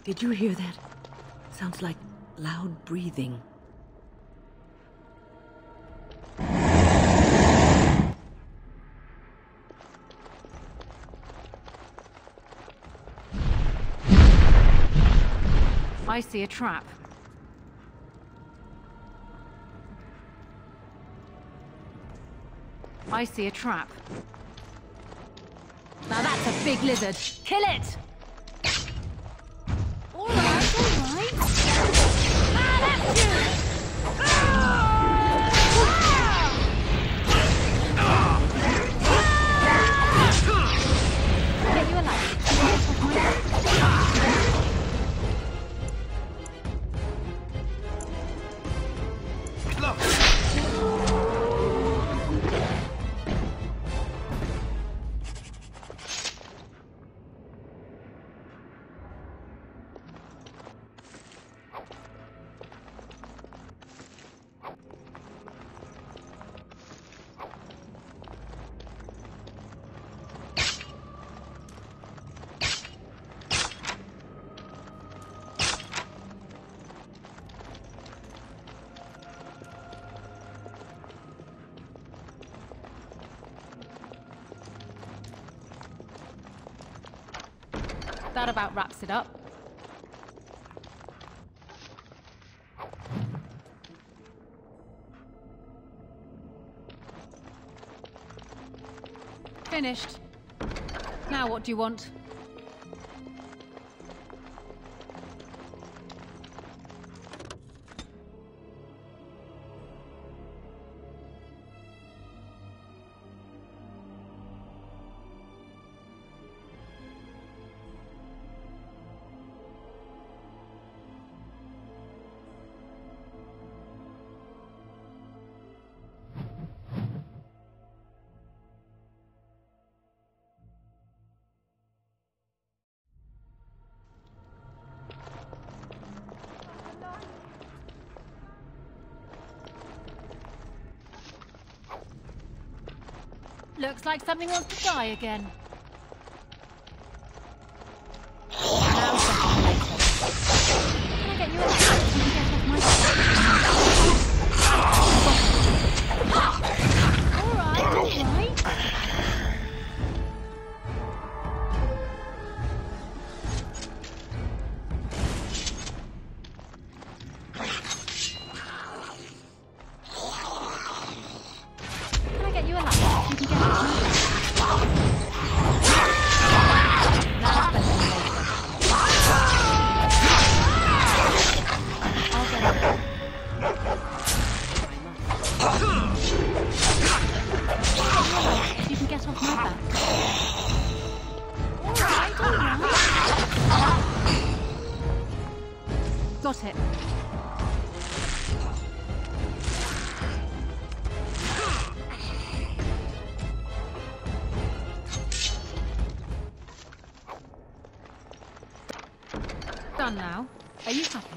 Did you hear that? Sounds like loud breathing. I see a trap. I see a trap. Now that's a big lizard. Kill it! All right, all right. Ah, that's you! Get you alive. That about wraps it up. Finished. Now what do you want? Looks like something wants to die again. Now something later. Can I get you a light? You can get off my back. All right, all right. Got it. Done now. Are you happy?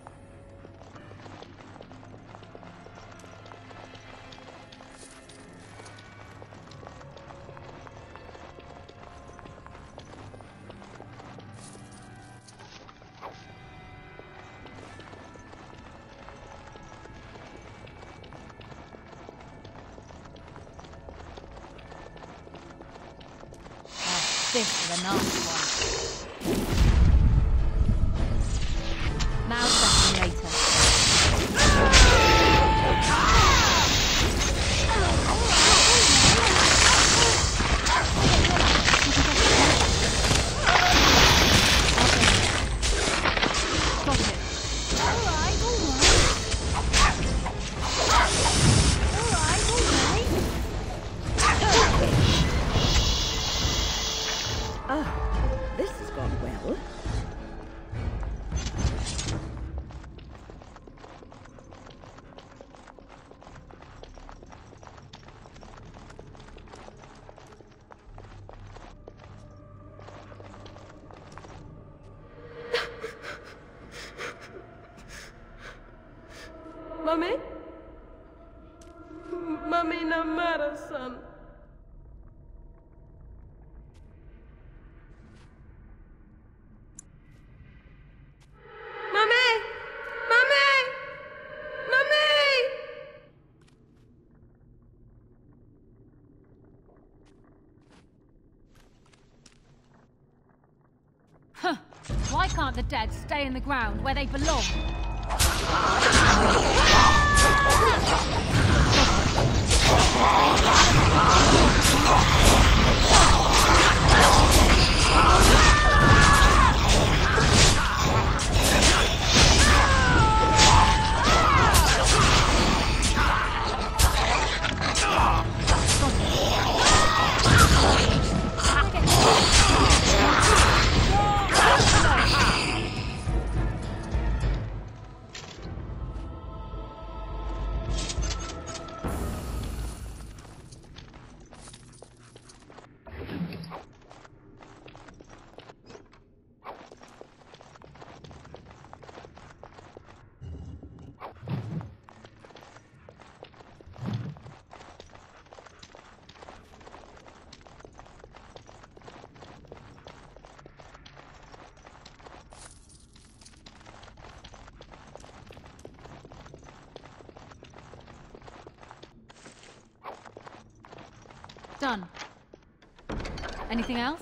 This is a nasty one. Now something later. Got it. All right, all right. All right, all right. Huh. Why can't the dead stay in the ground where they belong? Done. Anything else?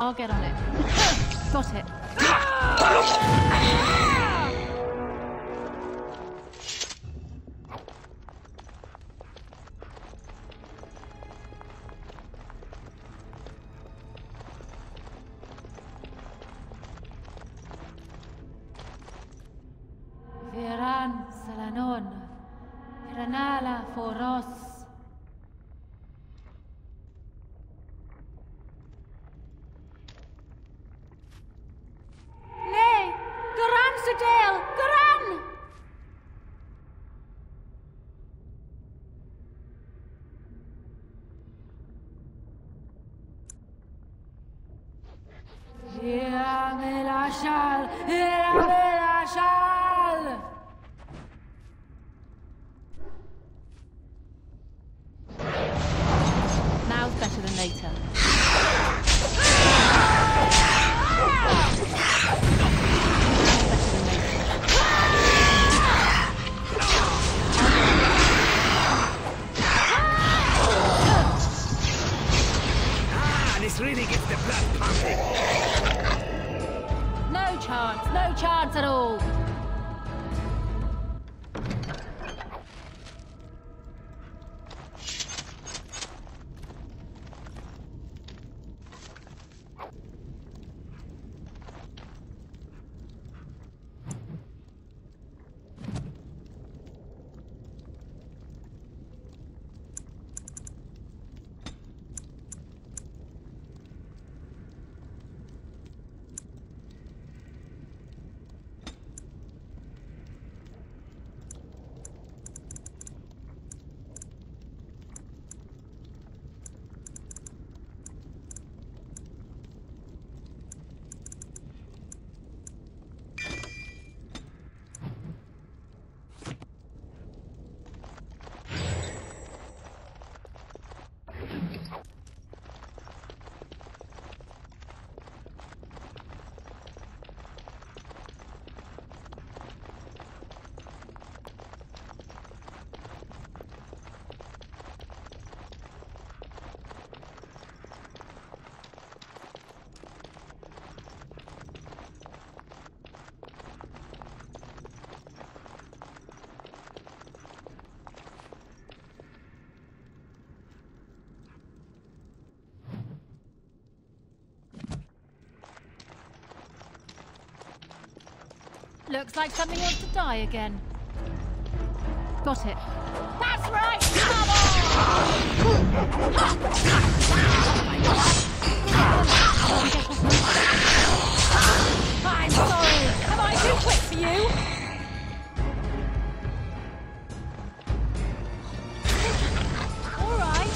I'll get on it. Got it. Viran Salanon. Viranala Foros. Nay! Garan Sudale! Garan! Hiamelashal! Hiamelashal! Now's better than later. This really gets the blood pumping. No chance at all. Looks like something wants to die again. Got it. That's right! Come on! I'm sorry! Am I too quick for you? All right.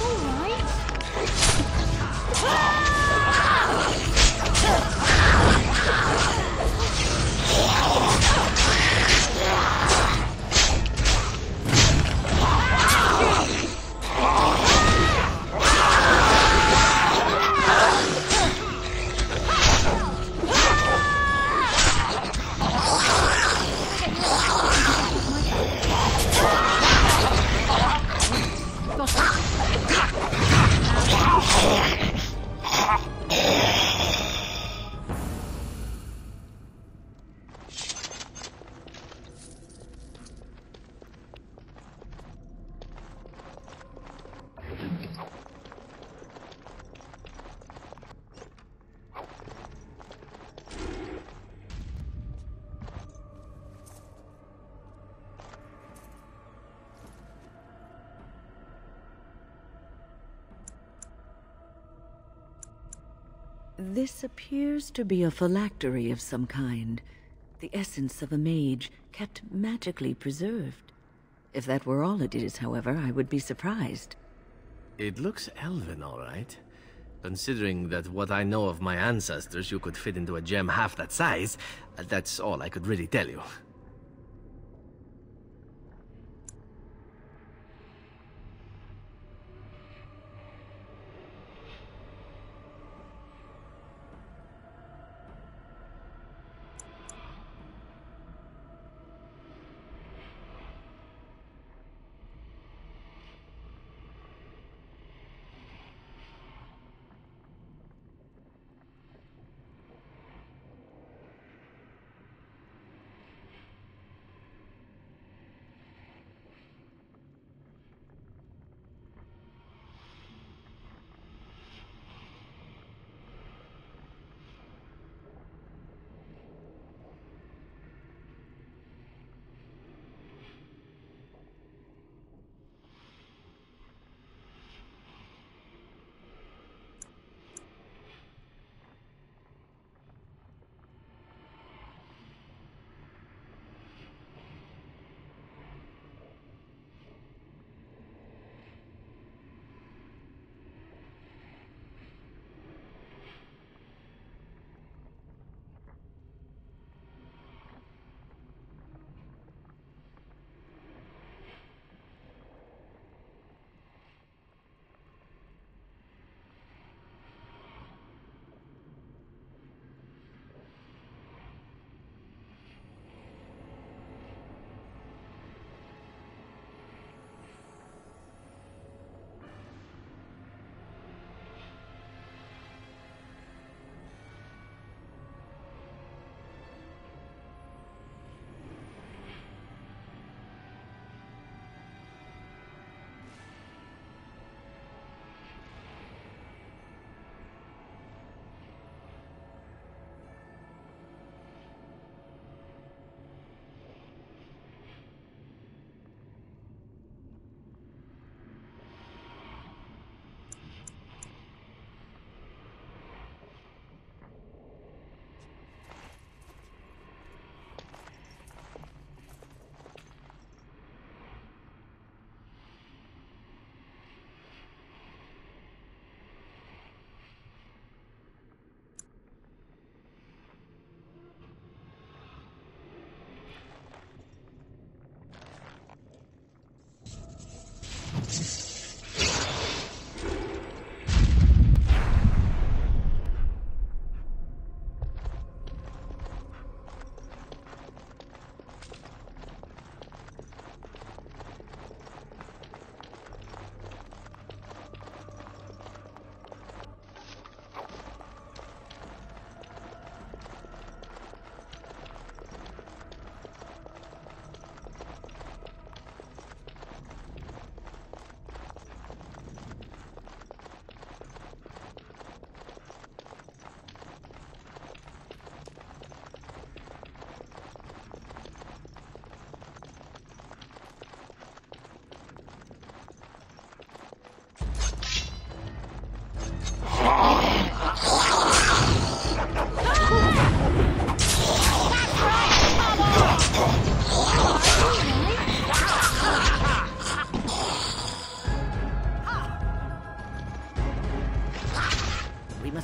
This appears to be a phylactery of some kind. The essence of a mage, kept magically preserved. If that were all it is, however, I would be surprised. It looks elven, all right. Considering that what I know of my ancestors, you could fit into a gem half that size, that's all I could really tell you.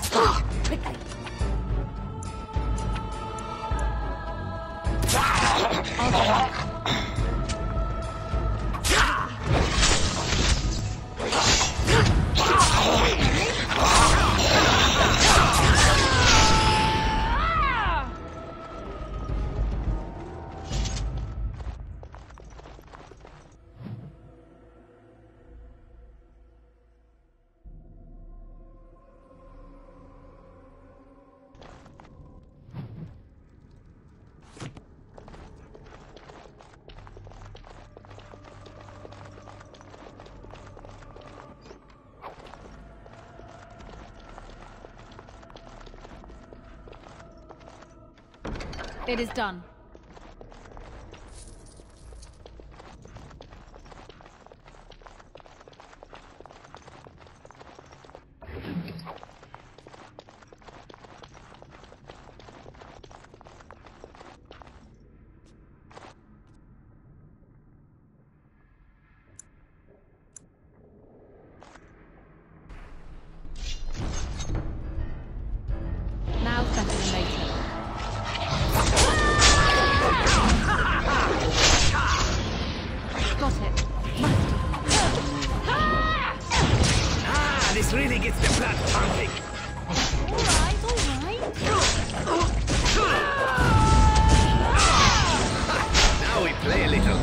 Quickly. It is done. Now better than later. Got it. Ah, this really gets the blood pumping. Alright, alright. Now we play a little.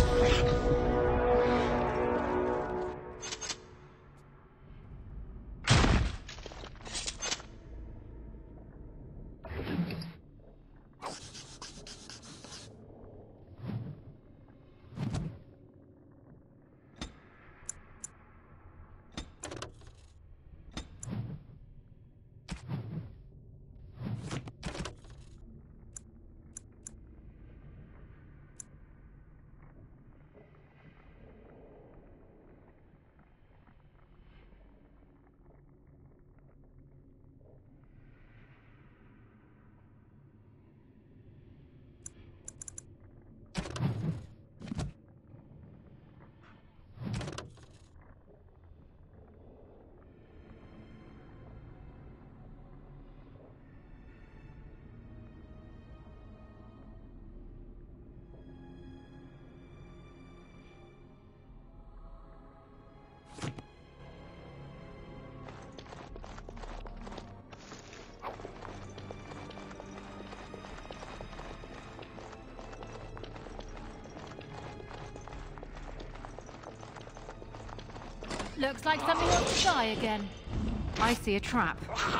Looks like something wants to die again. I see a trap.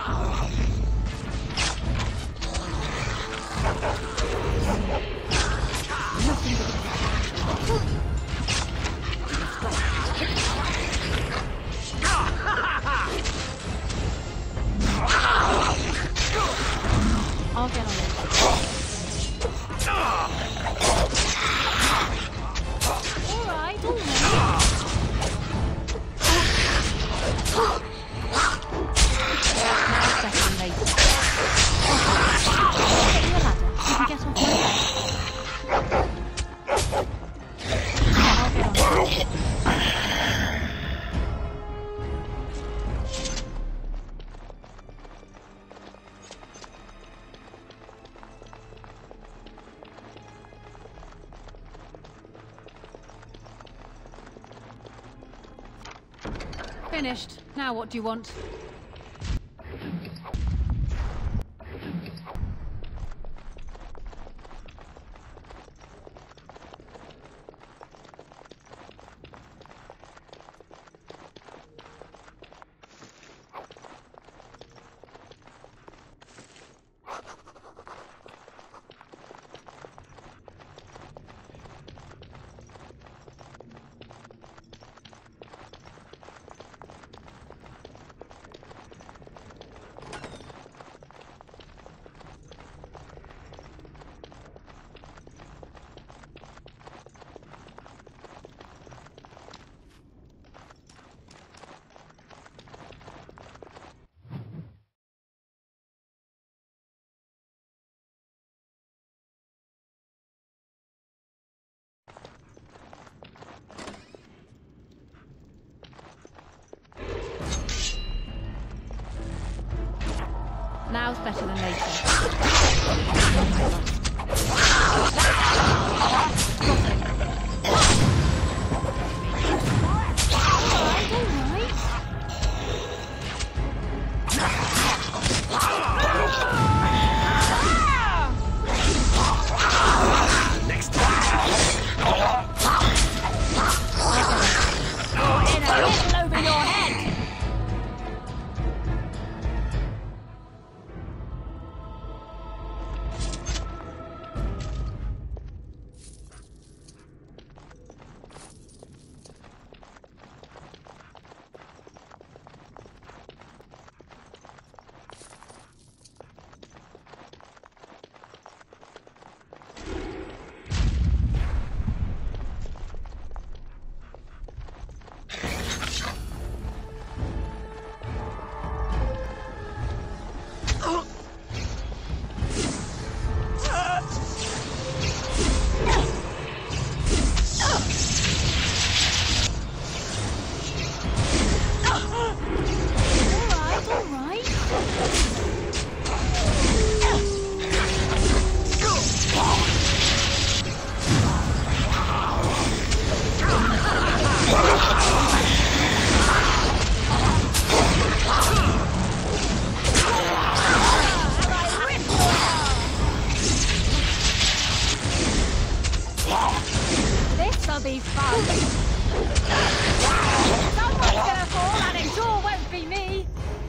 I'll get on it. Alright, alright. Now better than later. Get you a ladder. You can get off my back. I'll get on it. Finished. Now what do you want? Now's better than later. Next time. In a little over your head. This'll be fun. Someone's gonna fall and it sure won't be me.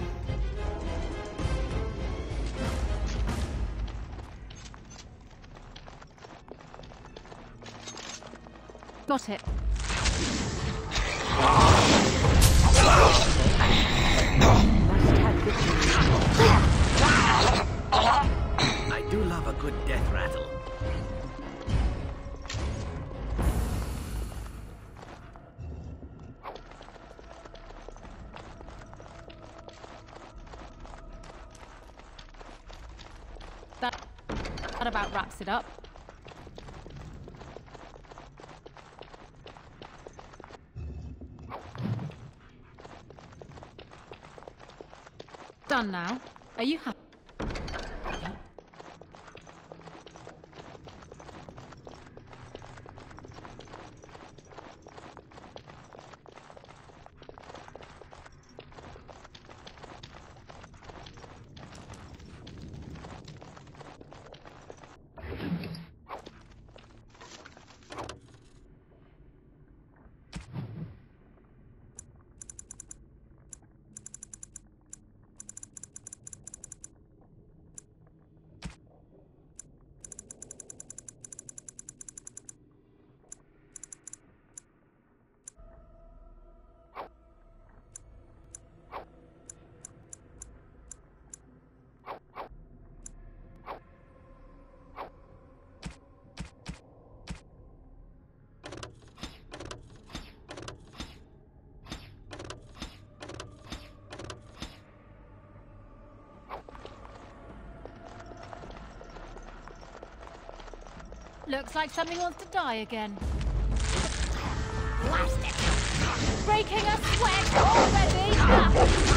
Got it. I do love a good death rattle. That about wraps it up. Done now. Are you happy? Looks like something wants to die again. Blast it! Breaking a sweat already!